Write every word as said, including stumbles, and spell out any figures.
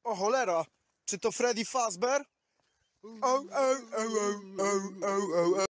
O cholera, czy to Freddy Fazbear? O, o, o, o, o, o, o.